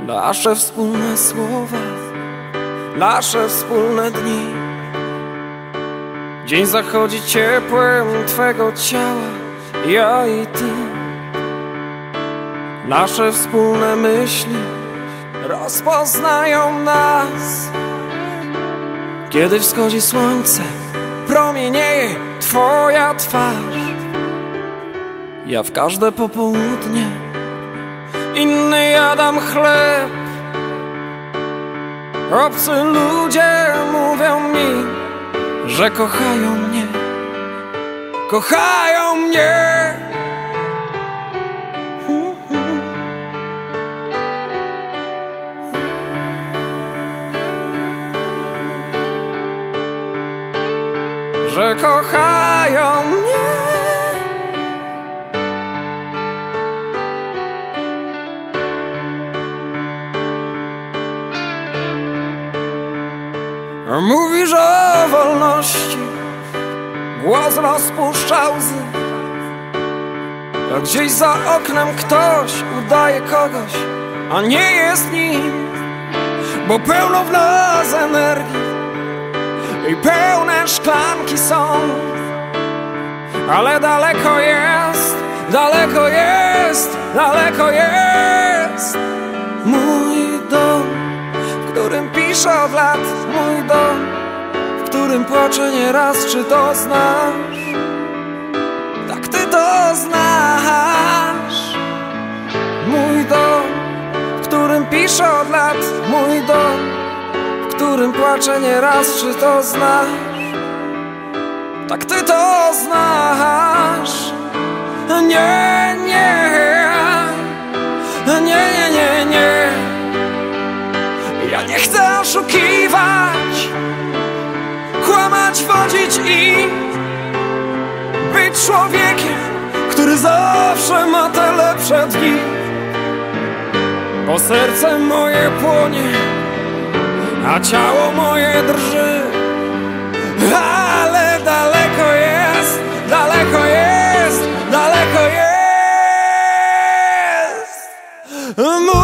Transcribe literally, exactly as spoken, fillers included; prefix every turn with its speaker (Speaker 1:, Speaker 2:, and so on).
Speaker 1: Nasze wspólne słowa, nasze wspólne dni. Dzień zachodzi ciepłem twego ciała, ja i ty. Nasze wspólne myśli rozpoznają nas. Kiedy wschodzi słońce, promienieje twoja twarz. Ja w każde popołudnie inny jadam chleb. Obcy ludzie mówią mi, że kochają mnie, kochają mnie. Że kochają mnie. Mówisz o wolności, głos rozpuszcza łzy. A gdzieś za oknem ktoś udaje kogoś, a nie jest nim. Bo pełno w nas energii i pełne szklanki są. Ale daleko jest, daleko jest, daleko jest mój dom, w którym piszę od lat. Mój dom, w którym płaczę nieraz. Czy to znasz? Tak, ty to znasz. Mój dom, w którym piszę od lat. Mój dom, w którym płaczę nieraz. Czy to znasz? Tak, ty to znasz. Nie, nie, nie, nie, nie, nie. Ja nie chcę oszukiwać, kłamać, wodzić i być człowiekiem, który zawsze ma te lepsze dni. Bo serce moje płonie, a ciało moje drży. Ale daleko jest, daleko jest, daleko jest.